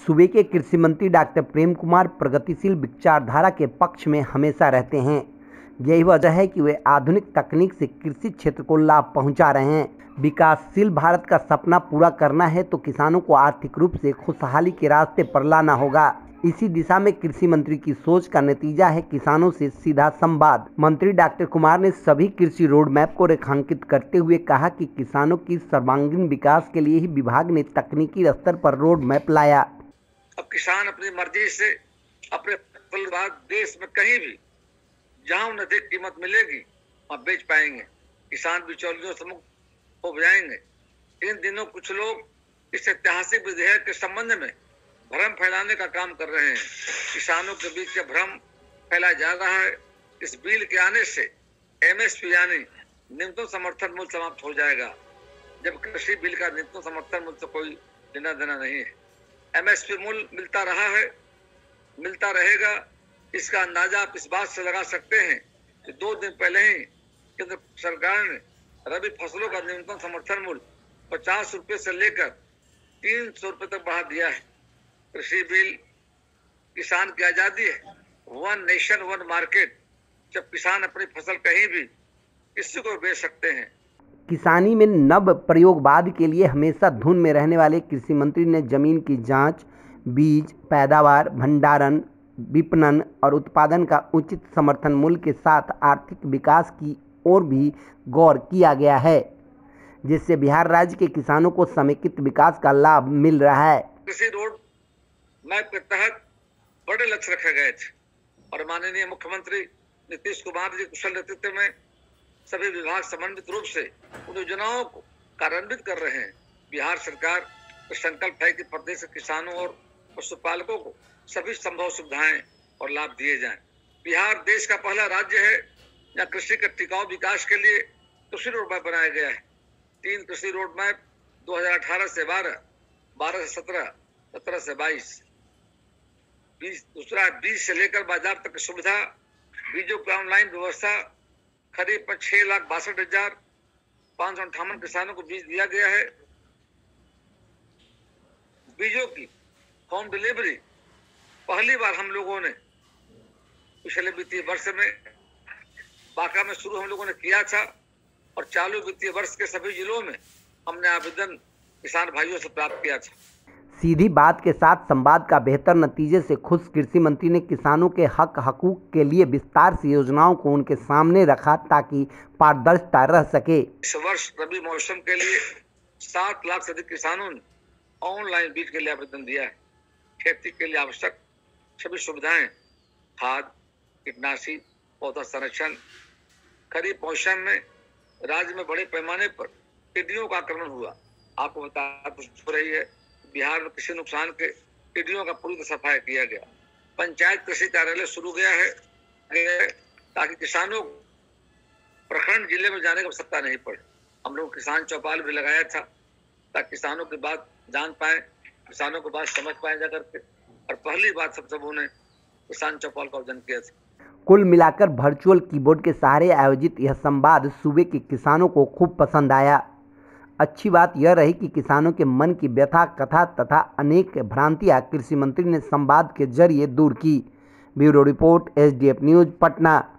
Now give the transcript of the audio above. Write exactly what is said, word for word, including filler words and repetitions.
सूबे के कृषि मंत्री डॉक्टर प्रेम कुमार प्रगतिशील विचारधारा के पक्ष में हमेशा रहते हैं। यही वजह है कि वे आधुनिक तकनीक से कृषि क्षेत्र को लाभ पहुंचा रहे हैं। विकासशील भारत का सपना पूरा करना है तो किसानों को आर्थिक रूप से खुशहाली के रास्ते पर लाना होगा। इसी दिशा में कृषि मंत्री की सोच का नतीजा है किसानों से सीधा संवाद। मंत्री डॉक्टर कुमार ने सभी कृषि रोड मैप को रेखांकित करते हुए कहा कि किसानों की सर्वांगीण विकास के लिए ही विभाग ने तकनीकी स्तर पर रोड मैप लाया। अब किसान अपनी मर्जी से अपने फसल बाद देश में कहीं भी जहां उन्हें अधिक कीमत मिलेगी वहां बेच पाएंगे। किसान बिचौलियों से मुक्त हो जाएंगे। इन दिनों कुछ लोग इस ऐतिहासिक विधेयक के संबंध में भ्रम फैलाने का काम कर रहे हैं। किसानों के बीच भ्रम फैलाया जा रहा है। इस बिल के आने से एमएसपी यानी न्यूनतम समर्थन मूल्य समाप्त हो जाएगा, जब कृषि बिल का न्यूनतम समर्थन मूल्य से कोई लेना देना नहीं है। एमएसपी मूल्य मिलता रहा है, मिलता रहेगा। इसका अंदाजा आप इस बात से लगा सकते हैं कि दो दिन पहले ही केंद्र सरकार ने रबी फसलों का न्यूनतम समर्थन मूल्य पचास रुपए से लेकर तीन सौ रुपए तक बढ़ा दिया है। कृषि बिल किसान की आजादी है। वन नेशन वन मार्केट, जब किसान अपनी फसल कहीं भी किसी को बेच सकते हैं। किसानी में नव प्रयोगवाद के लिए हमेशा धुन में रहने वाले कृषि मंत्री ने जमीन की जांच, बीज, पैदावार, भंडारण, विपणन और उत्पादन का उचित समर्थन मूल्य के साथ आर्थिक विकास की ओर भी गौर किया गया है, जिससे बिहार राज्य के किसानों को समेकित विकास का लाभ मिल रहा है। कृषि रोड मैप के तहत बड़े लक्ष्य रखे गए थे और माननीय मुख्यमंत्री नीतीश कुमार जी कुशल नेतृत्व में सभी विभाग समन्वित रूप से उन योजनाओं को कार्यान्वित कर रहे हैं। बिहार सरकार का संकल्प है कि प्रदेश के किसानों और पशुपालकों को सभी संभव सुविधाएं और लाभ दिए जाएं। बिहार देश का पहला राज्य है जहां कृषि के टिकाऊ विकास के लिए कृषि रोड मैप बनाया गया है। तीन कृषि रोड मैप दो हजार अठारह से बारह, बारह से सत्रह, सत्रह से बाईस, बीस, दूसरा बीज से लेकर बाजार तक की सुविधा, बीजों की ऑनलाइन व्यवस्था, खरीफ में छह लाख बासठ हजार पांच सौ अंठावन किसानों को बीज दिया गया है। बीजों की होम डिलीवरी पहली बार हम लोगों ने पिछले वित्तीय वर्ष में बांका में शुरू हम लोगों ने किया था और चालू वित्तीय वर्ष के सभी जिलों में हमने आवेदन किसान भाइयों से प्राप्त किया था। सीधी बात के साथ संवाद का बेहतर नतीजे से खुश कृषि मंत्री ने किसानों के हक हकूक के लिए विस्तार से योजनाओं को उनके सामने रखा ताकि पारदर्शिता रह सके। इस वर्ष रबी मौसम के लिए सात लाख से अधिक किसानों ने ऑनलाइन बीज के लिए आवेदन दिया है। खेती के लिए आवश्यक सभी सुविधाएं, खाद, कीटनाशी, पौधा संरक्षण। खरीफ मौसम में राज्य में बड़े पैमाने पर टिड्डियों का आक्रमण हुआ। आपको बता हो रही है, बिहार में कृषि नुकसान के टिड्डियों का पूरी सफाई किया गया। पंचायत कृषि कार्यालय शुरू गया है ताकि किसानों को प्रखंड जिले में जाने की आवश्यकता नहीं पड़े। हम लोग किसान चौपाल भी लगाया था ताकि किसानों की बात जान पाए, किसानों की बात समझ पाए जा करके, और पहली बात सब सबों ने किसान चौपाल का आयोजन किया था। कुल मिलाकर वर्चुअल कीबोर्ड के सहारे आयोजित यह संवाद सूबे के किसानों को खूब पसंद आया। अच्छी बात यह रही कि किसानों के मन की व्यथा, कथा तथा अनेक भ्रांतियां कृषि मंत्री ने संवाद के जरिए दूर की। Bureau report, SDF news, Patna.